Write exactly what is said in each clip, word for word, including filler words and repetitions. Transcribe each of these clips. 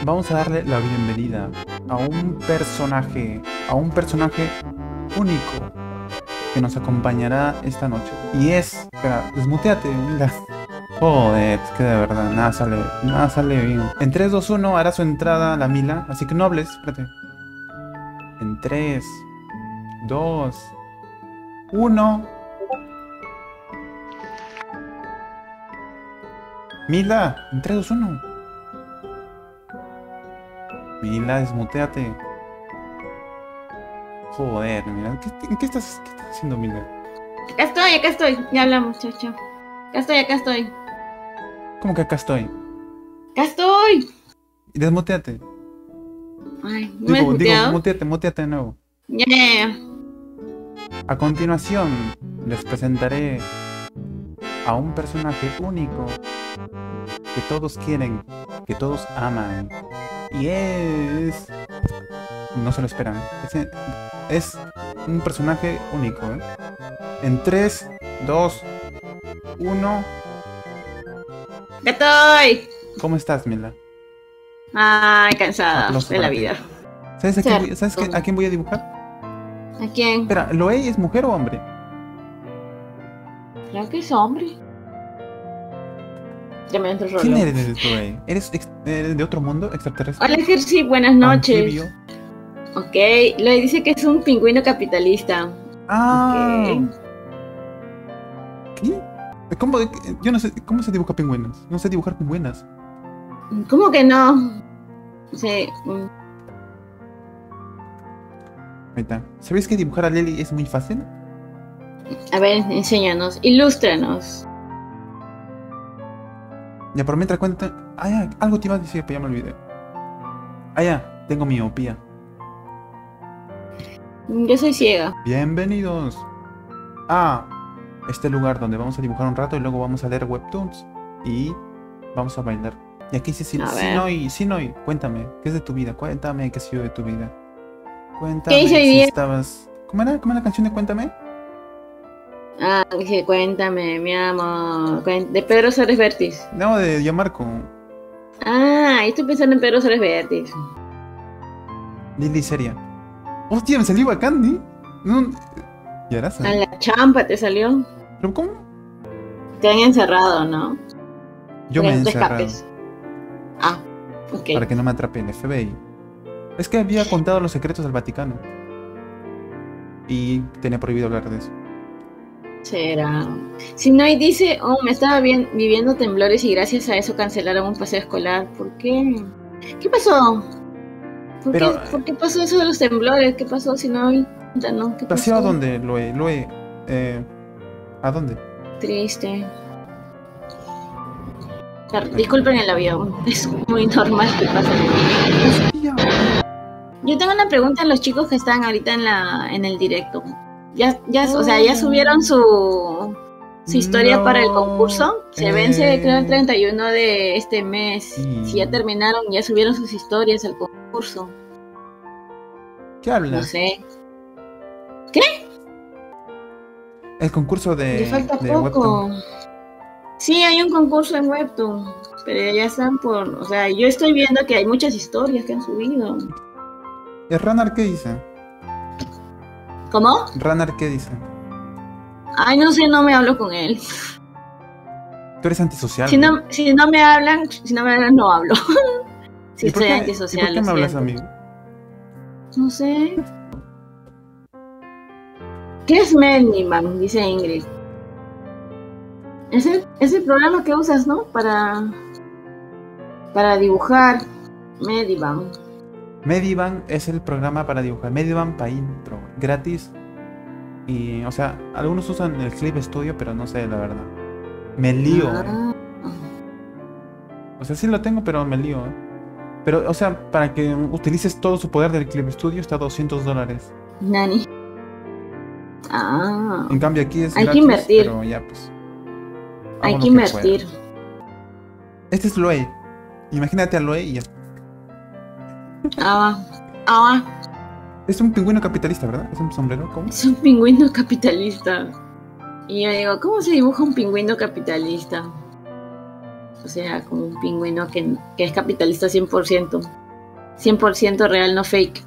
vamos a darle la bienvenida a un personaje, a un personaje único que nos acompañará esta noche. Y es... Espera, desmuteate, mira. Joder, es que de verdad, nada sale, nada sale bien. En tres, dos, uno hará su entrada la Mila, así que no hables, espérate. En tres, dos, uno. Mila, en tres, dos, uno. Mila, desmuteate. Joder, mira, ¿qué, qué, estás, ¿qué estás haciendo, Mila? Acá estoy, acá estoy. Ya hablamos, chao, chao. Acá estoy, acá estoy. ¿Cómo que acá estoy? ¡Acá estoy! Y desmuteate. Ay, ¿no me Digo, has digo, muteado? muteate, muteate de nuevo. Yeah. A continuación, les presentaré a un personaje único que todos quieren, que todos aman. Y es... No se lo esperan. Es, es un personaje único, ¿eh? En tres, dos, uno... ¡Acá estoy! ¿Cómo estás, Mila? Ay, cansada Aplauso de la para ti. vida. ¿Sabes, a quién, voy- ¿sabes qué- a quién voy a dibujar? ¿A quién? Espera, ¿Loey es mujer o hombre? Creo que es hombre. Ya me entro ¿Quién rollo. eres, Loey? ¿Eres, ex- eres de otro mundo extraterrestre? Hola, Jersey, buenas noches. Anfibio. Ok, le dice que es un pingüino capitalista. Ah. Ok. ¿Qué? ¿Cómo? de- Yo no sé cómo se dibuja pingüinos. No sé dibujar pingüinas. ¿Cómo que no? Sí. mm, Ahí está. ¿Sabéis que dibujar a Lely es muy fácil? A ver, enséñanos, ilústranos. Ya, por mientras cuenta. Ah, ya, algo te iba a decir, pero ya me olvidé. Ah, ya, tengo miopía. Yo soy ciega. Bienvenidos a este lugar donde vamos a dibujar un rato y luego vamos a leer webtoons y vamos a bailar. Y aquí sí, sí, A sí, ver. no, y sí, no, y cuéntame, ¿qué es de tu vida? Cuéntame qué ha sido de tu vida. Cuéntame ¿Qué hice hoy si día? estabas... ¿Cómo era? ¿Cómo era la canción de Cuéntame? Ah, dije, cuéntame, mi amor. Cuen- De Pedro Suárez Vértiz. No, de Yamarco. Ah, estoy pensando en Pedro Suárez Vértiz. Lily Seria. Hostia, me salió bacán, ¿eh? No... Y ahora A la champa te salió. ¿Pero cómo? Te han encerrado, ¿no? Yo Para me he que no te encerrado escapes. Ah, ok. para que no me atrape el F B I. Es que había contado los secretos del Vaticano. Y tenía prohibido hablar de eso. Será. Si no, y dice, oh, me estaba bien, viviendo temblores y gracias a eso cancelaron un paseo escolar. ¿Por qué? ¿Qué pasó? ¿Por, Pero- qué, ¿Por qué pasó eso de los temblores? ¿Qué pasó? Si no, cuéntanos, ¿qué ¿Paseo pasó? a dónde, Loe? Loe, eh... ¿A dónde? Triste. Claro, disculpen el avión, es muy normal que pase. Yo tengo una pregunta a los chicos que están ahorita en la en el directo. Ya, ya, o sea, ya subieron su, su historia No, para el concurso. Se eh. vence, creo, el treinta y uno de este mes. Sí. Si ya terminaron, ya subieron sus historias al concurso. ¿Qué hablas? No sé. El concurso de, Le falta de poco. Webtoon. Sí, hay un concurso en Webtoon, pero ya están por, o sea, yo estoy viendo que hay muchas historias que han subido. ¿El Runner qué dice? ¿Cómo? ¿Runner qué dice? Ay, no sé, no me hablo con él. Tú eres antisocial. Si no, si no me hablan, si no me hablan, no hablo. Si ¿Y por soy qué, ¿y antisocial. por qué me lo hablas, siento. amigo? No sé. ¿Qué es Medivan? Dice Ingrid. Es el, es el programa que usas, ¿no? Para, para dibujar. Medivan. Medivan es el programa para dibujar. Medivan para intro. Gratis. Y, o sea, algunos usan el Clip Studio, pero no sé, la verdad. Me lío, eh. Ah, O sea, sí lo tengo, pero me lío, eh. Pero, o sea, para que utilices todo su poder del Clip Studio está a doscientos dólares. Nani. Ah, En cambio aquí es Hay que gratis, invertir. pero ya pues. hay hago que lo invertir. pueda. Este es Loe. Imagínate a Loe y ya. Ah, ah, Es un pingüino capitalista, ¿verdad? Es un sombrero, ¿cómo? es un pingüino capitalista. Y yo digo, ¿cómo se dibuja un pingüino capitalista? O sea, como un pingüino que, que es capitalista cien por ciento. cien por ciento real, no fake.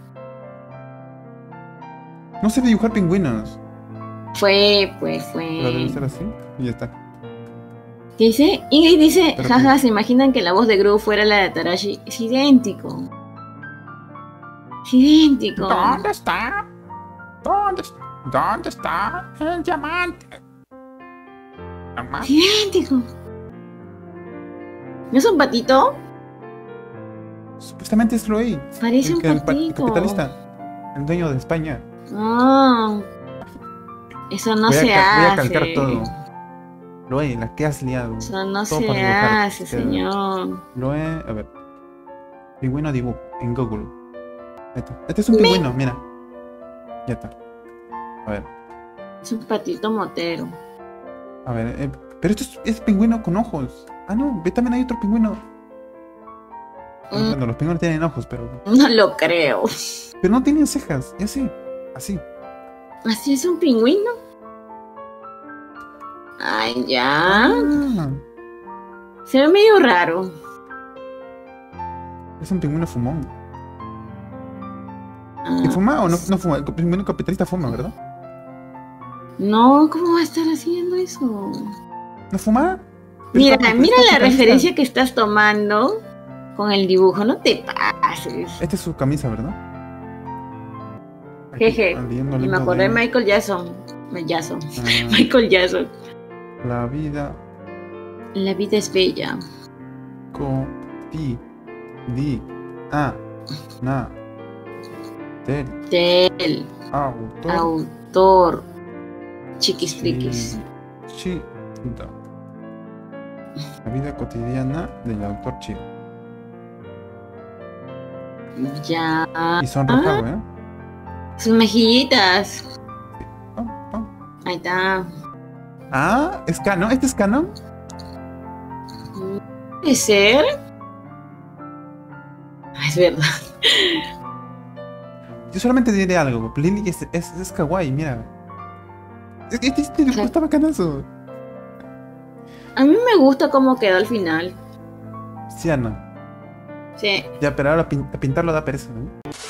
No sé dibujar pingüinos. Fue, pues, Pero debe fue. ser así y ya está. ¿Qué dice? Ingrid dice, Pero jaja, pues- ¿se imaginan que la voz de Gru fuera la de Tarashi? Es idéntico. Es idéntico. ¿Dónde está? ¿Dónde está? ¿Dónde está el diamante? Es Diamante. idéntico. ¿No es un patito? Supuestamente es Roy. Parece El, un que- el pa- patito. capitalista. El dueño de España. Ah, eso no voy, a, se ca- voy a hace. calcar todo. Loe, la que has liado. Eso no Todo se para dibujar. hace, Que- señor. Loe, a ver. Pingüino dibujo en Google. Este, este es un pingüino, mira. Ya está. A ver, Es un patito motero. a ver. eh, pero esto es, es pingüino con ojos. Ah, no, ve también hay otro pingüino. Mm, Bueno, los pingüinos tienen ojos, pero. no lo creo. Pero no tienen cejas. Y así. Así. ¿Así es un pingüino? Ay, ya. Ah, Se ve medio raro. es un pingüino fumón. Ah, ¿Y fuma o no, no fuma? El pingüino capitalista fuma, ¿verdad? no, ¿cómo va a estar haciendo eso? ¿No fuma? Pero Mira, está- mira está la capitalista. referencia que estás tomando con el dibujo. No te pases. Esta es su camisa, ¿verdad? Aquí, Jeje. ah, leyendo Y me libro acordé de de, Michael Jackson. Jackson. ah, Michael Jackson. La vida La vida es bella. co ti di a na del Del autor autor. Chiquis friquis. Chi- Chida. La vida cotidiana del autor Chido. Ya. Y sonrojado, ¿eh? Sus mejillitas. Pam, pam. Ahí está. Ah, es canon. ¿Este es canon? ¿Puede ser? Ah, es verdad. Yo solamente diré algo. Lily es, es, es kawaii, mira. Este, este dibujo está bacanazo. A mí me gusta cómo quedó al final. Sí, Ana. Sí. Ya, pero ahora pin- a pintarlo da pereza, ¿no?